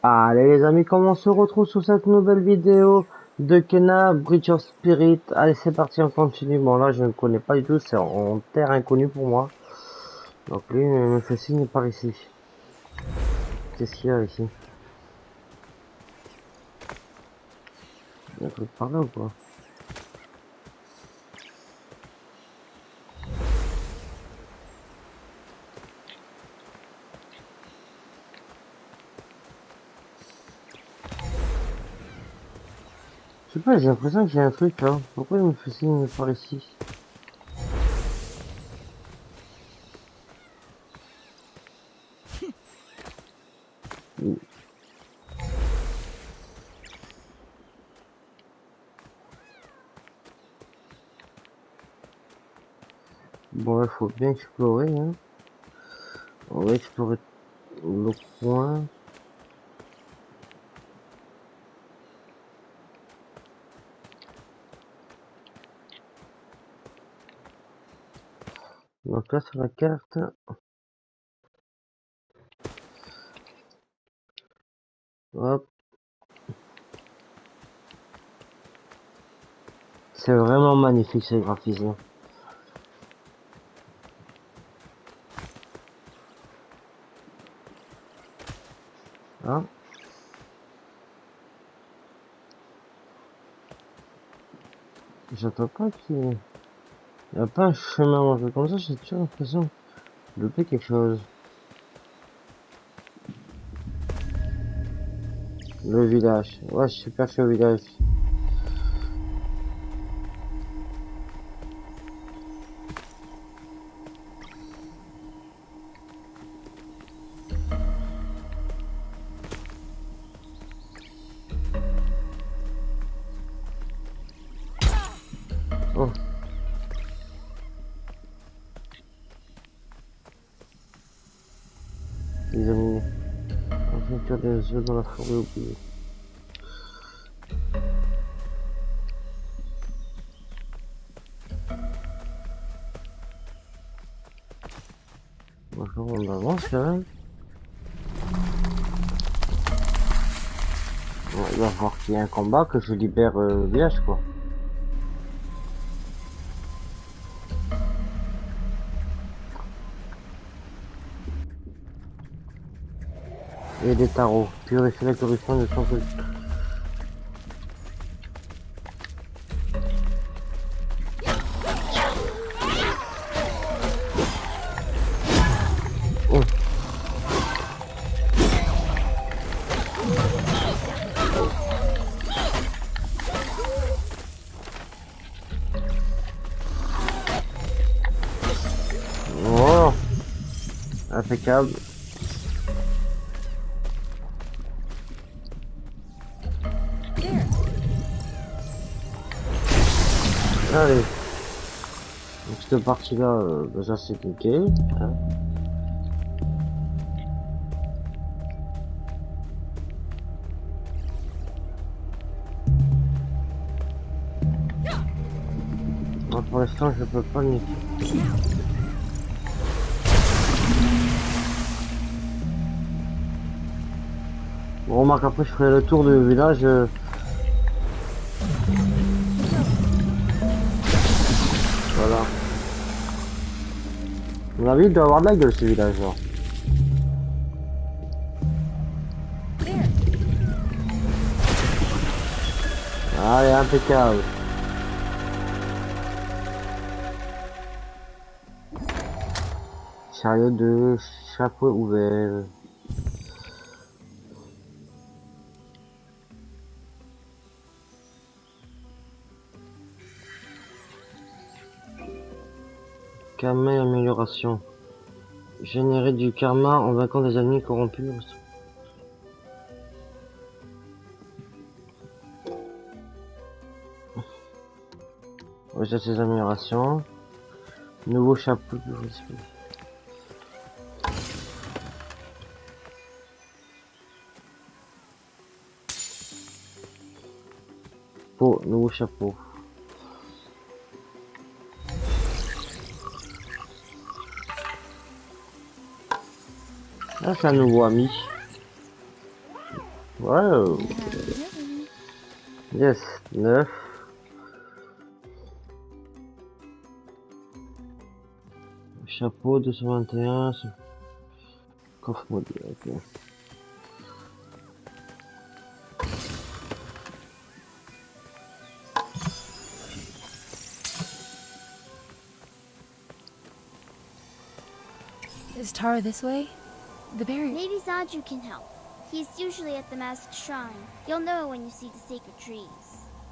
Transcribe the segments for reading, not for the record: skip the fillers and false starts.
Allez les amis, comment on se retrouve sur cette nouvelle vidéo de Kena Bridge of Spirit. Allez c'est parti, on continue. Bon là je ne connais pas du tout, c'est en terre inconnue pour moi. Donc lui me fait signe par ici. Qu'est-ce qu'il y a ici? Il y a un truc par là ou quoi? Je sais pas, j'ai l'impression qu'il y a un truc là. Pourquoi il me fait signe par ici? Bon il faut bien explorer hein. On va explorer le coin. Donc là sur la carte. Hop. C'est vraiment magnifique ces graphismes. Hein? J'entends pas qu'il y a pas un chemin en fait. Comme ça, j'ai toujours l'impression de louper quelque chose. Le village. Ouais, je suis perché au village. Oh, les amis. On fait des œufs dans la forêt oubliée. Bonjour, on avance quand même. Bon, il va falloir qu'il y ait un combat, que je libère le village quoi. Et des tarots. Purifier la corruption de son truc. Oh. Oh. Impeccable. Allez. Donc cette partie là, déjà c'est cliqué. Hein. Bon, pour l'instant je peux pas le niquer. Bon, remarque après je ferai le tour du village. Voilà. À mon avis, il doit avoir de la gueule ce village là. Allez, impeccable. Chariot de chapeau ouvert. Karma et amélioration. Générer du karma en vainquant des ennemis corrompus. Déjà ces améliorations. Nouveau chapeau de respect. Peau, nouveau chapeau. Ah, c'est un nouveau ami. Wow. Yes, 9. Chapeau 221. Coffre module, ok. Is Tara this way? The barrier. Maybe Zaju can help. He's usually at the masked shrine. You'll know when you see the sacred trees.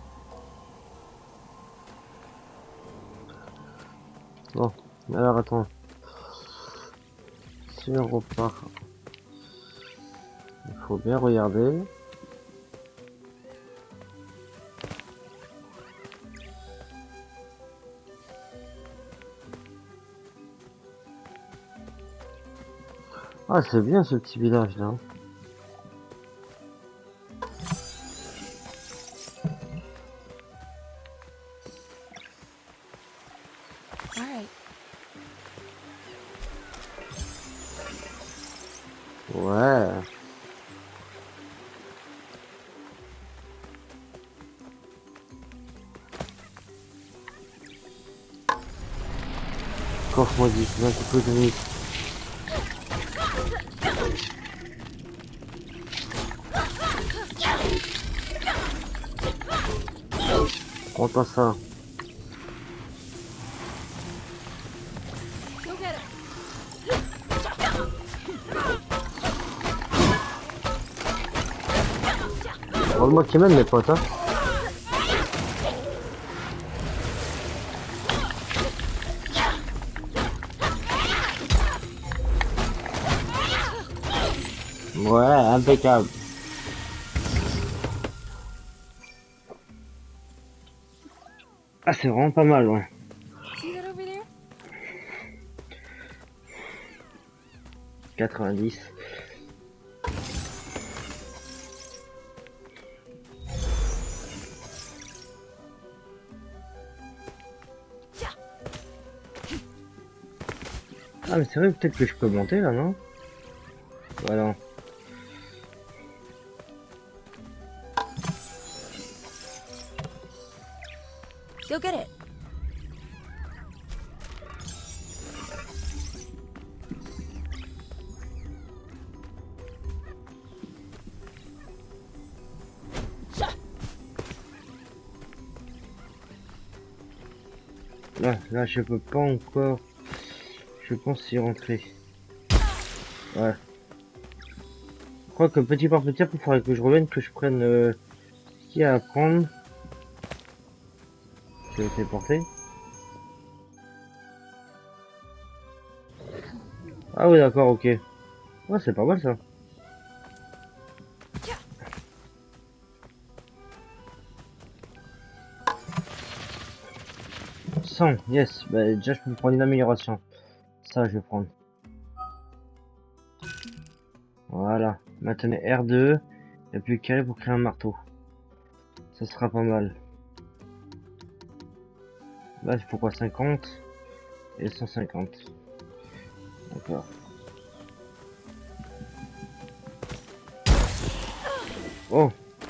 Bon, alors attends. Si on repart, il faut bien regarder. Ah, c'est bien ce petit village là. All right. Ouais. Coffre maudit, c'est un petit peu de nuit. On passe ça. Go get him. Oh, moi qui mène mes potes, hein. Ouais, impeccable. Ah, c'est vraiment pas mal, ouais. See that over there? 90. Ah, mais c'est vrai, peut-être que je peux monter là, non? Voilà. Go get it. Là, je peux pas encore. Je pense y rentrer. Ouais. Je crois que petit par petit, il faudrait que je revienne, que je prenne ce qu'il y a à prendre. Je vais téléporter. Ah oui, d'accord, ok. Ouais, c'est pas mal ça. Yes. Bah, déjà, je peux prendre une amélioration. Ça, je vais prendre. Voilà. Maintenant, R2. Et puis carré pour créer un marteau. Ça sera pas mal. Là, il faut quoi? 50 et 150. D'accord. Oh!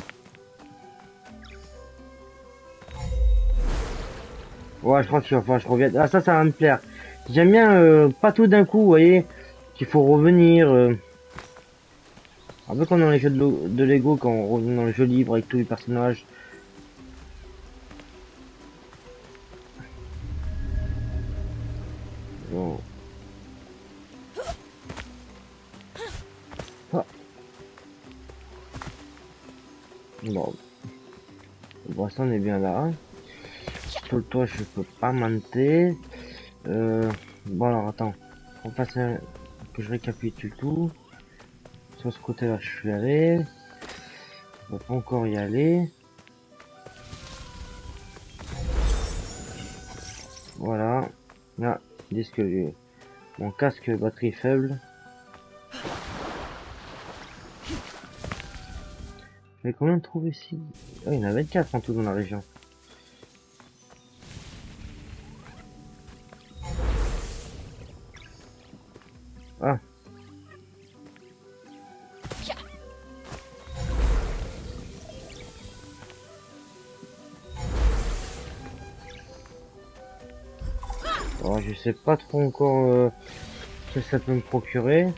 Ouais, je crois qu'il va falloir que je revienne. Ah, ça va me plaire. J'aime bien pas tout d'un coup, vous voyez, qu'il faut revenir. Un peu comme dans les jeux de Lego, quand on revient dans le jeu libre avec tous les personnages. Bon. Ah. Bon. Pour l'instant, on est bien là. Sur le toit, je peux pas monter. Bon, alors attends. On passe que je récapitule tout. Sur ce côté-là, je suis allé. On va pas encore y aller. Voilà. Là, ils disent que mon casque batterie faible. Mais combien de trouver ici? Oh, il y en a 24 en tout dans la région. Ah. Alors, je sais pas trop encore ce que ça peut me procurer.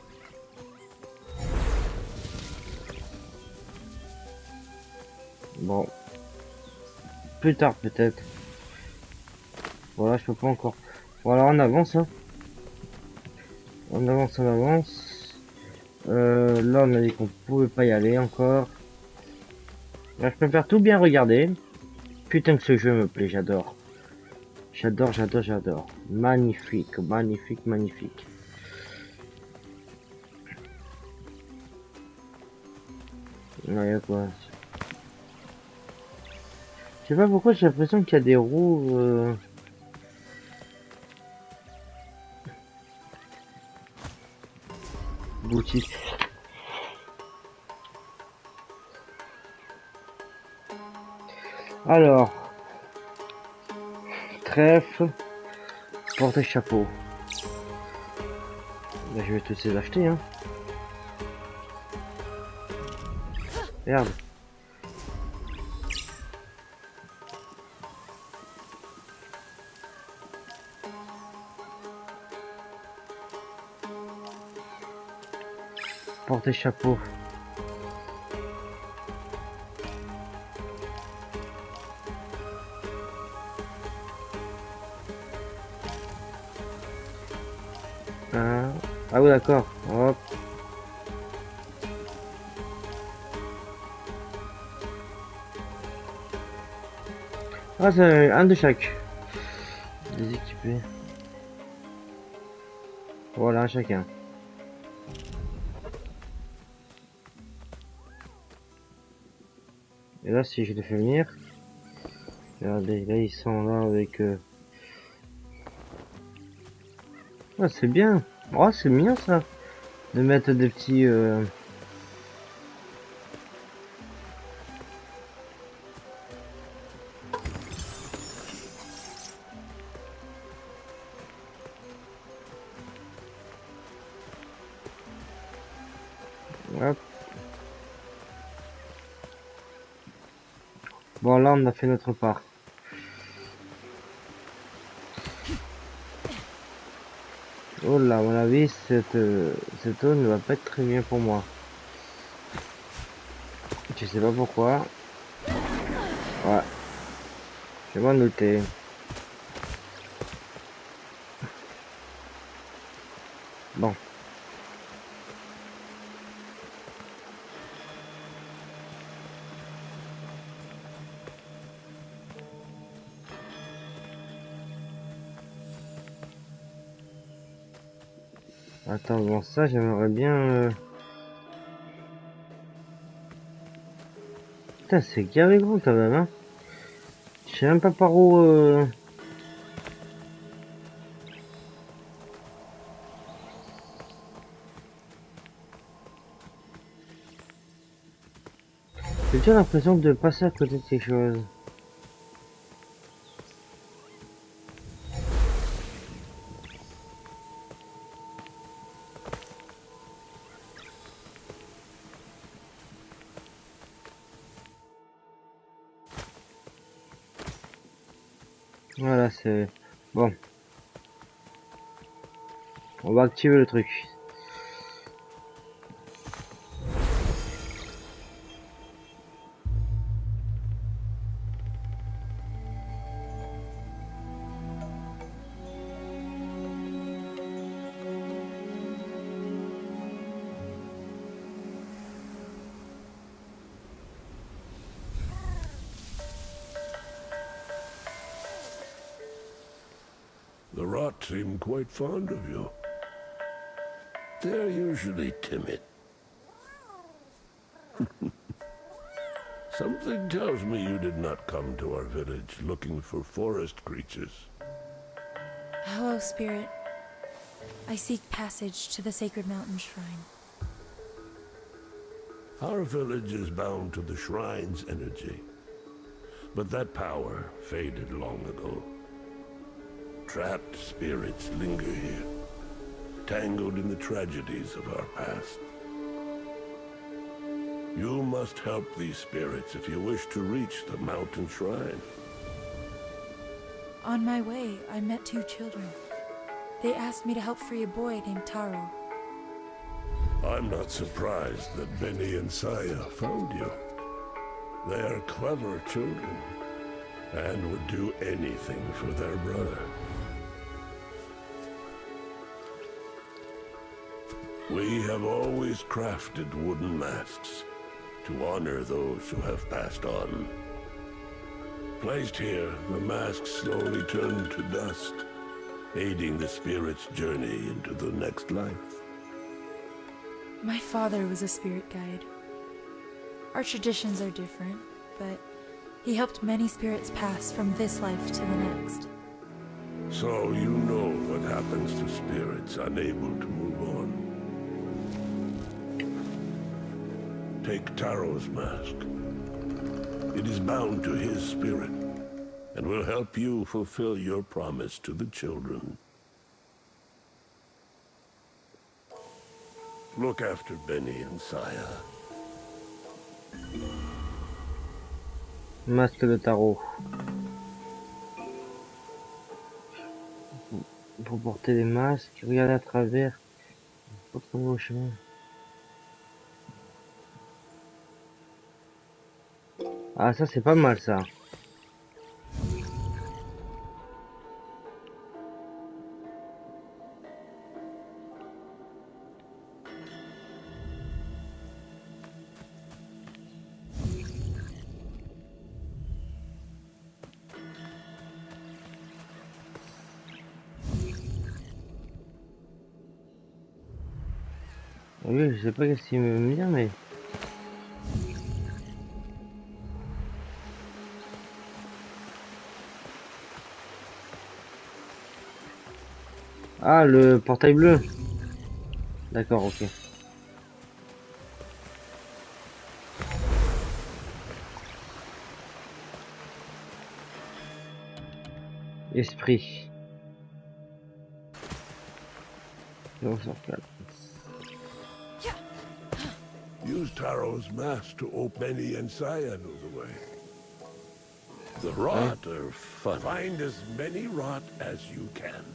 Bon, plus tard peut-être. Voilà, je peux pas encore. Voilà, on avance. Hein. On avance, on avance. Là, on a dit qu'on pouvait pas y aller encore. Là, je préfère tout bien regarder. Putain que ce jeu me plaît, j'adore. J'adore, j'adore, j'adore. Magnifique, magnifique, magnifique. Ouais, quoi. Je sais pas pourquoi j'ai l'impression qu'il y a des roues. Boutique. Alors. Trèfle. Porte-chapeau. Là, je vais tous les acheter, hein. Merde. Porte-chapeau. Ah oui, d'accord. Hop. Ah, c'est un de chaque. Des équipés. Voilà, un chacun. Et là, si je les fais venir, regardez, là ils sont là avec. Ah, c'est bien. Oh, c'est bien ça, de mettre des petits. Hop. Bon, là, on a fait notre part. Oh là, à mon avis, cette eau ne va pas être très bien pour moi. Je sais pas pourquoi. Ouais. Je vais m'en noter. Bon. Attends, bon, ça, j'aimerais bien... Putain, c'est gavé gros quand même, hein. Je sais même pas par où... J'ai déjà l'impression de passer à côté de quelque chose. Voilà, c'est... Bon. On va activer le truc. The rot seem quite fond of you. They're usually timid. Something tells me you did not come to our village looking for forest creatures. Hello, Spirit. I seek passage to the Sacred Mountain Shrine. Our village is bound to the shrine's energy, but that power faded long ago. Trapped spirits linger here, tangled in the tragedies of our past. You must help these spirits if you wish to reach the mountain shrine. On my way, I met two children. They asked me to help free a boy named Taro. I'm not surprised that Benny and Saya found you. They are clever children, and would do anything for their brother. We have always crafted wooden masks to honor those who have passed on. Placed here, the masks slowly turn to dust, aiding the spirit's journey into the next life. My father was a spirit guide. Our traditions are different, but he helped many spirits pass from this life to the next. So you know what happens to spirits unable to move on. Take Taro's mask. It is bound to his spirit, and will help you fulfill your promise to the children. Look after Benny and Saya. Masque de tarot. Pour porter des masques, regarder à travers. Faut trouver au chemin. Ah, ça c'est pas mal ça. Oui, je sais pas qu'est-ce qu'il veut me dire, mais... Ah, le portail bleu. D'accord, ok. Esprit. Use Taro's mask to open Benny and Saya knew the way. The rot are fun. Find as many rot as you can.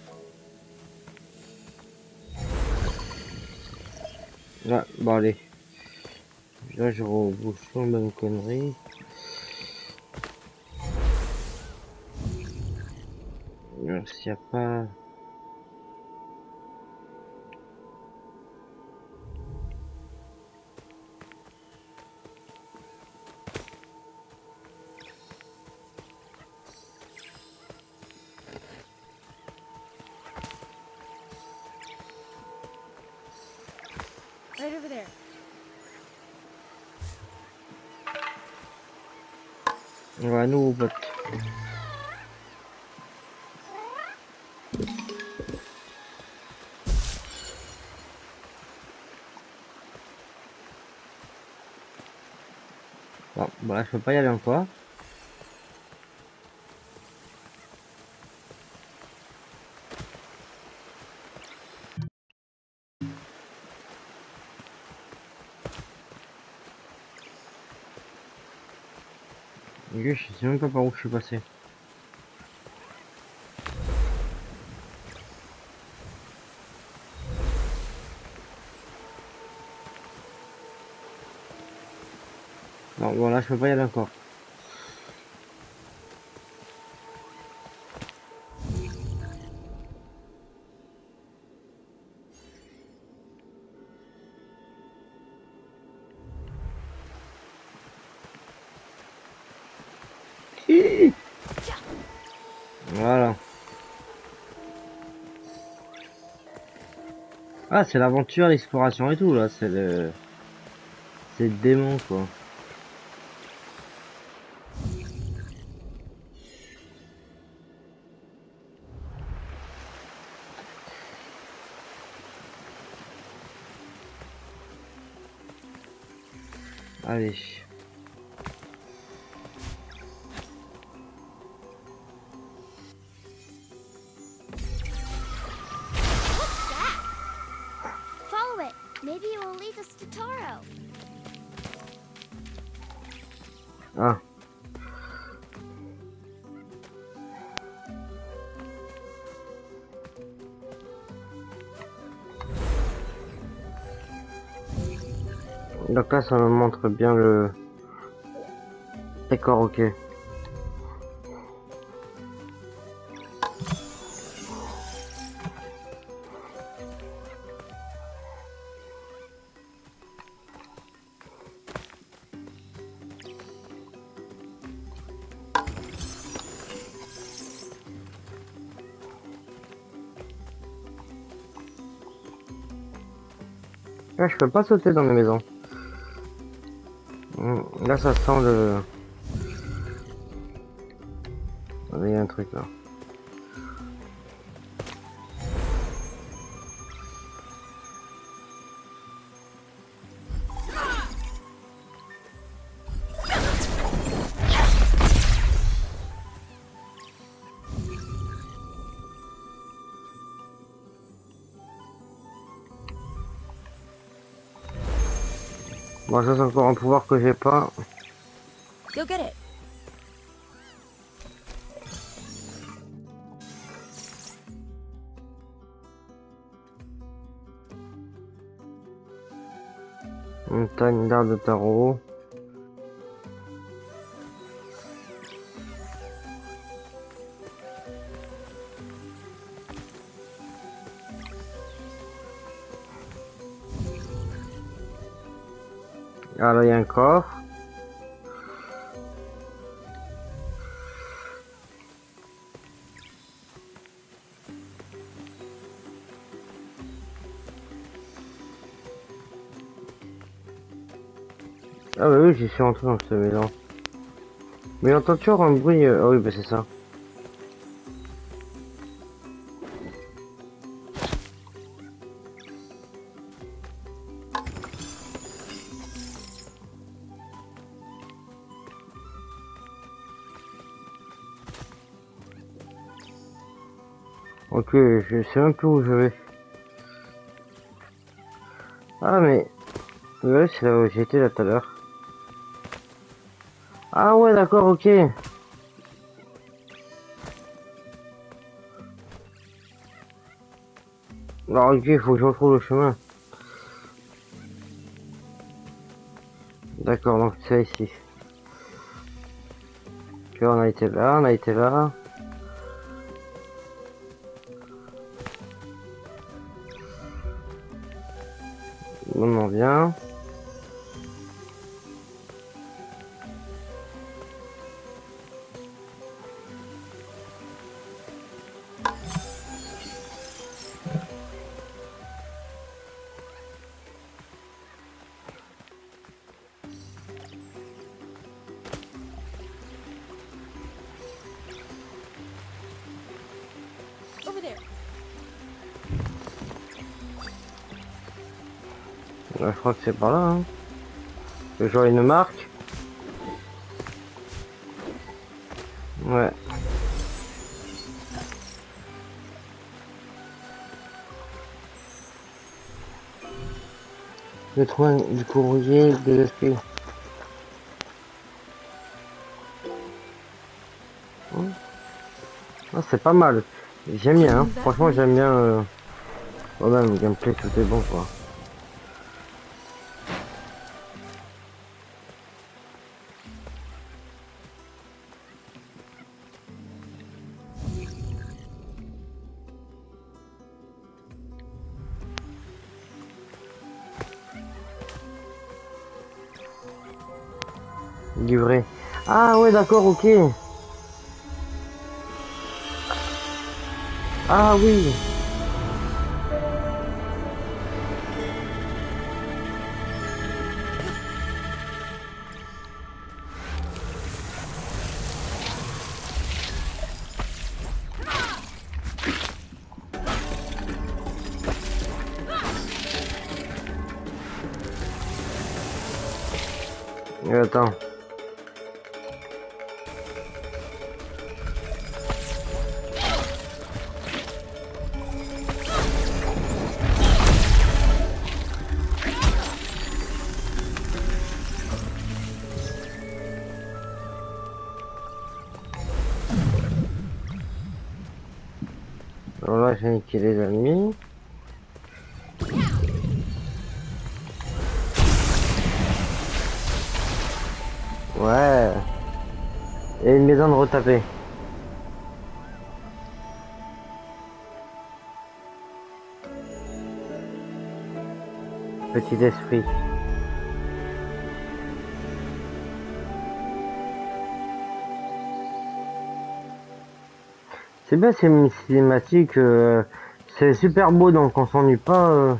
Ouais, bon allez. Là je rebouche la même connerie. S'il n'y a pas... Right over there. Ouais, nous pote. Bon, voilà, je peux pas y aller encore. Je sais même pas par où je suis passé. Non, bon là je peux pas y aller encore. Voilà. Ah, c'est l'aventure, l'exploration et tout là, c'est le... C'est le démon quoi. Allez. Follow it. Maybe it will lead us to Taro. Ah. Donc là, ça me montre bien le... D'accord, ok. Là, je peux pas sauter dans les maisons. Là, ça sent le... Il y a un truc là. Bon, ça c'est encore un pouvoir que j'ai pas. You'll get it. Montagne d'art de tarot. Ah là, il y a un coffre. Ah bah oui, j'y suis rentré dans cette maison. Mais j'entends toujours un bruit... Ah oui, bah c'est ça. Ok, je sais même plus où je vais. Ah mais... Ouais, c'est là où j'étais là tout à l'heure. Ah ouais, d'accord, ok. Alors ok, il faut que je retrouve le chemin. D'accord, donc c'est ici. Ok, on a été là, on a été là. On en vient. Over there. Là, je crois que c'est par là. Hein. Je vois une marque. Ouais. Le trou du courrier de l'esprit. Ah, c'est pas mal. J'aime bien, hein. Franchement j'aime bien. Oh même le gameplay, tout est bon quoi. Livré. Ah ouais d'accord, ok. Ah oui. Attends. Alors là j'ai niqué les ennemis. Ouais. Et une maison de retaper. Petit esprit. C'est bien, c'est une cinématique. C'est super beau, donc on s'ennuie pas.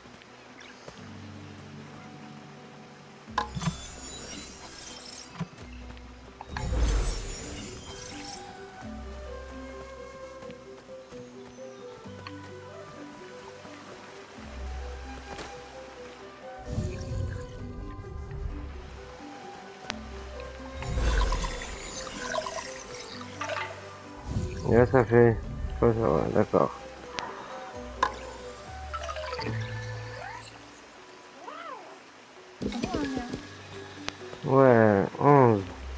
Et là, ça fait... Ouais, d'accord. Ouais, 11.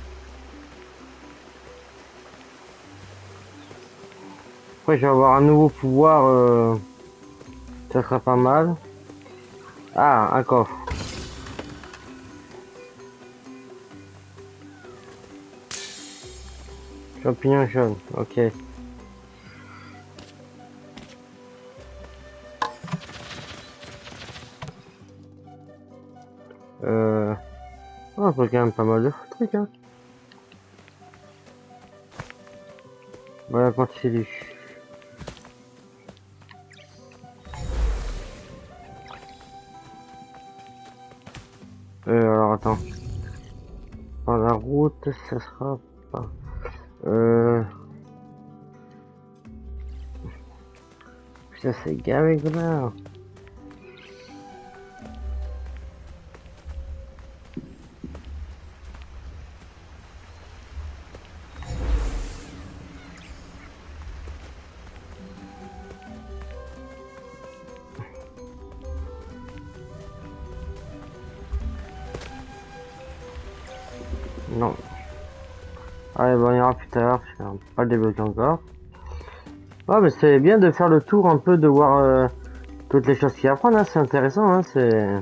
Après, je vais avoir un nouveau pouvoir. Ça sera pas mal. Ah, un coffre. Champignon jaune, ok. Oh, on peut quand même pas mal de trucs, hein. Voilà, continue. Alors attends. Par la route, ça sera pas. Putain, c'est gavé là. Non. Allez, bon, on ira plus tard, je vais pas le débloquer encore. Ouais, mais c'est bien de faire le tour un peu, de voir toutes les choses qu'il y a à apprendre, hein. C'est intéressant, hein, c'est...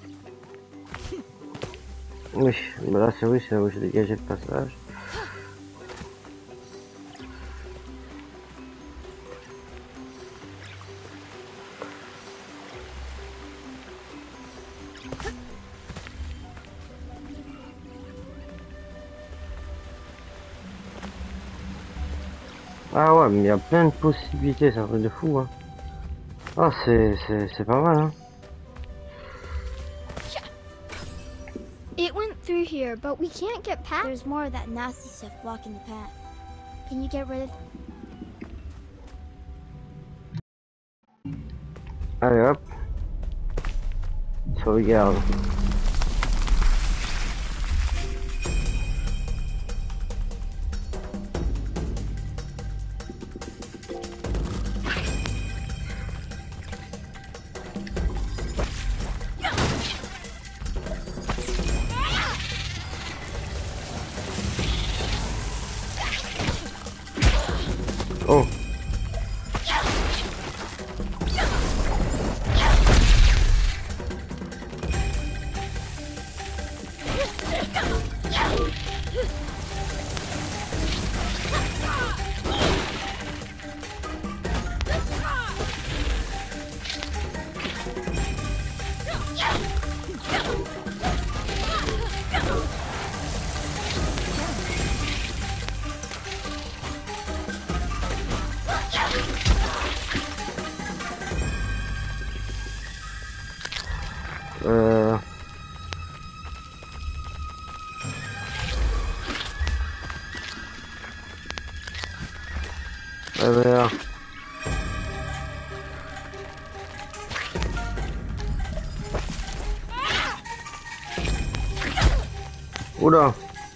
Oui, bah là c'est oui, c'est là où j'ai dégagé le passage. Ah ouais, mais il y a plein de possibilités, c'est un truc de fou, hein. Ah, c'est pas mal, hein. It went through here, but we can't get past. There's more of that nasty stuff blocking the path. Can you get rid of... Allez hop. Sauvegarde. Oh. Alors. Oula.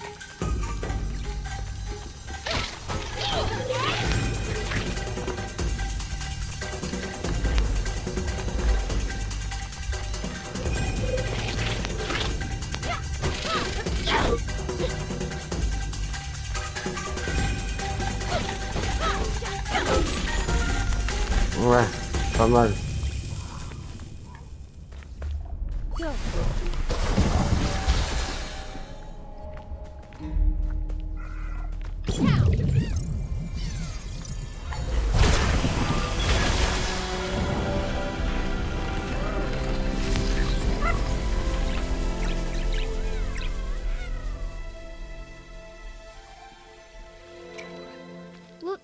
Ouais, pas mal.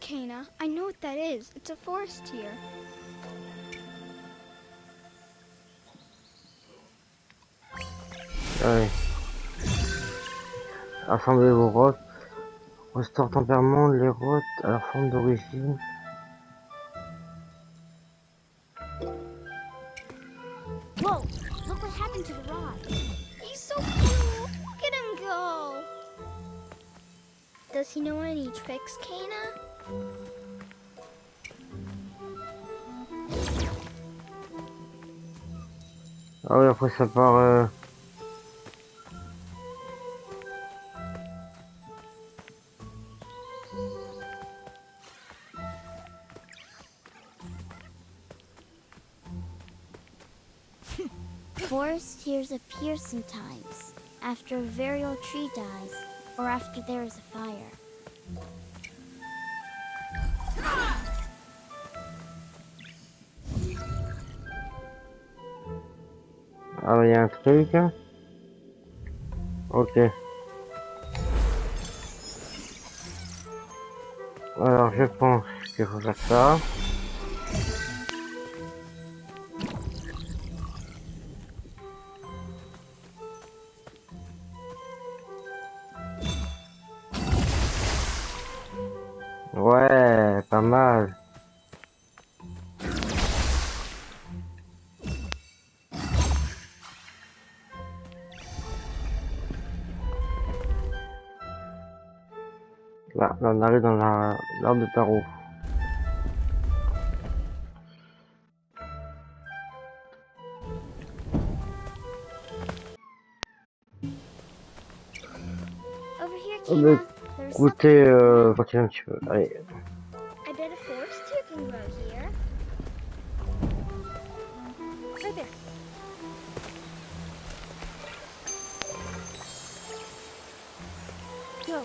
Kana. I know what that is. It's a forest here. Allez. Assemblez vos rottes. Restaure tempérament les rottes à leur forme d'origine. Whoa! Look what happened to the rod. He's so cool. Look at him go. Does he know any tricks, Kana? Ah oui, après ça part... Forest tears appear sometimes, after a very old tree dies, or after there is a fire. Ah, il y a un truc. Ok. Alors, je pense qu'il faut faire ça. Ouais, pas mal. Là, on arrive dans l'arbre de tarot. Over here, Oh, mais Kana. There's something. écoutez, continuez un petit peu. Allez. I bet a forest deer can grow here. Right there. Go.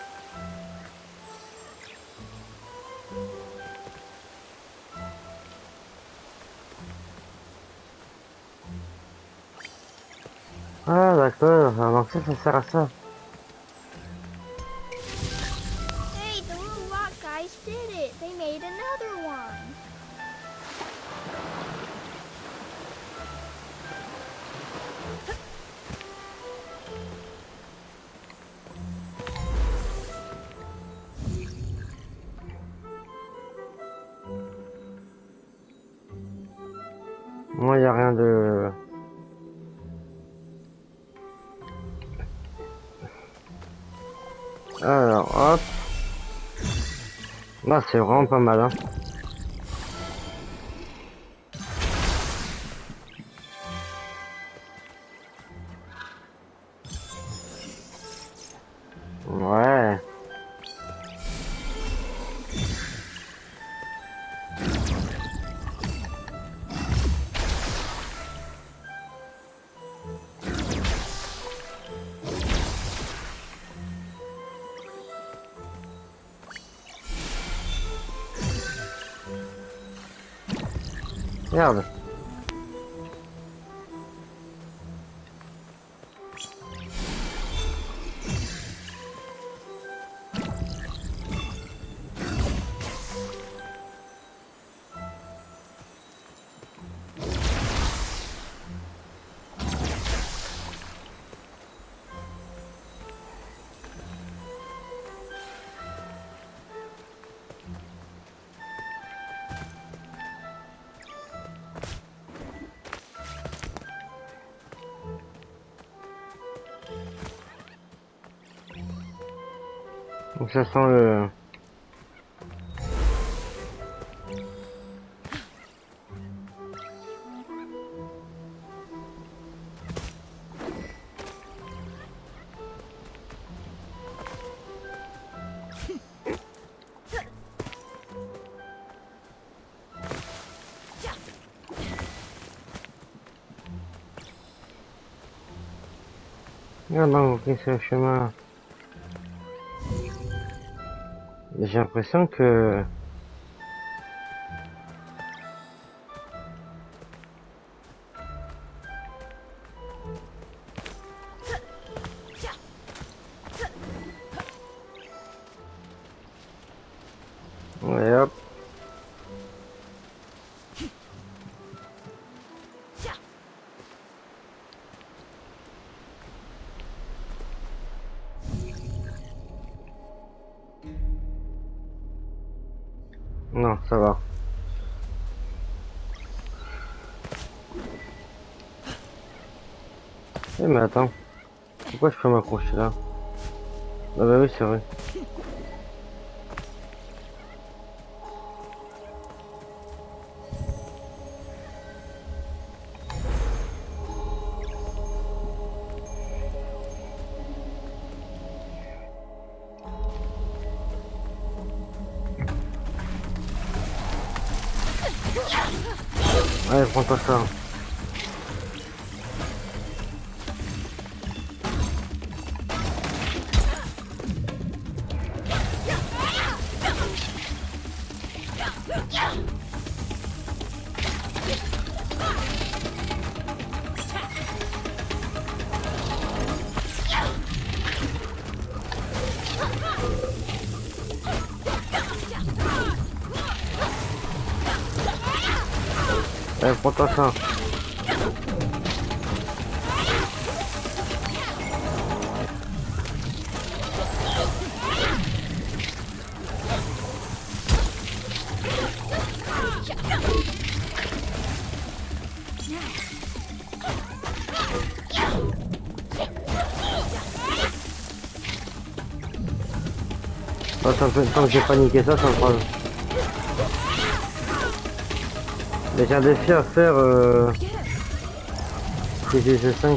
Ah, d'accord. Donc ça sert à ça. Hey, the little rock guys did it. They made another one. Moi, il n'y a rien de... Alors, hop. Là, c'est vraiment pas mal, hein. Ouais. Merde. Donc ça sent le... Ah non, ok, c'est le chemin. J'ai l'impression que... Et hop. Non, ça va. Eh mais attends, pourquoi je peux m'accrocher là? Ah bah oui, c'est vrai. Allez, prends-toi ça. Allez, prends-toi ça. Bah, tant que j'ai paniqué ça, ça me fera... Mais j'ai un défi à faire, CGC5,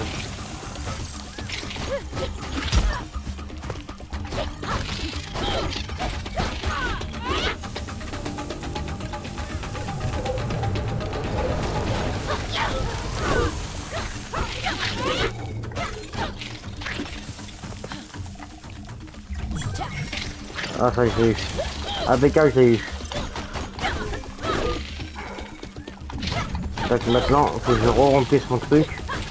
Ah, ça y est, j'ai eu. Impeccable, j'ai eu. Donc maintenant, faut que je re-remplisse mon truc.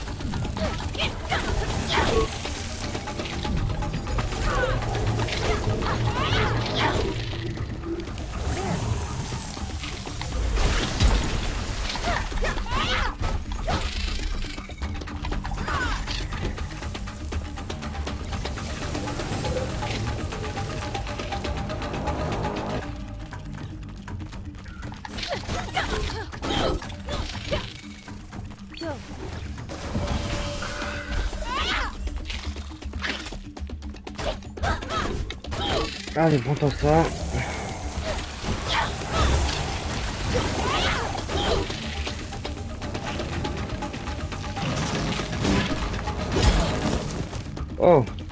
Allez, prends-toi ça. Oh,